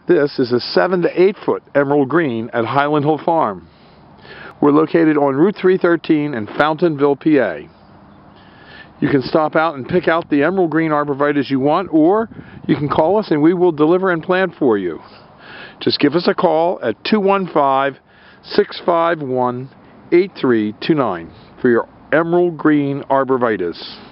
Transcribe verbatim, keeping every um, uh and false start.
This is a seven to eight foot emerald green at Highland Hill Farm. We're located on Route three thirteen in Fountainville, P A. You can stop out and pick out the emerald green arborvitaes you want, or you can call us and we will deliver and plant for you. Just give us a call at two one five, six five one, eight three two nine for your emerald green arborvitaes.